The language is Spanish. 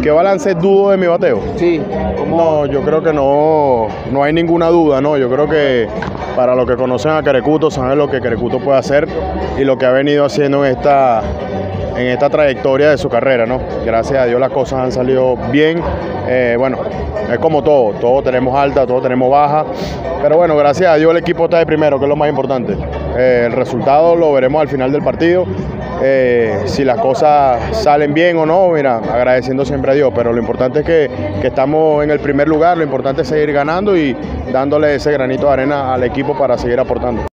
¿Qué balance dudo de mi bateo? Sí. No, yo creo que no hay ninguna duda, ¿no? Yo creo que para los que conocen a Querecuto, saben lo que Querecuto puede hacer y lo que ha venido haciendo en esta trayectoria de su carrera, ¿no? Gracias a Dios las cosas han salido bien. Bueno, es como todo tenemos alta, todo tenemos baja, pero bueno, gracias a Dios el equipo está de primero, que es lo más importante. El resultado lo veremos al final del partido. Si las cosas salen bien o no, mira, agradeciendo siempre a Dios, pero lo importante es que estamos en el primer lugar, lo importante es seguir ganando y dándole ese granito de arena al equipo para seguir aportando.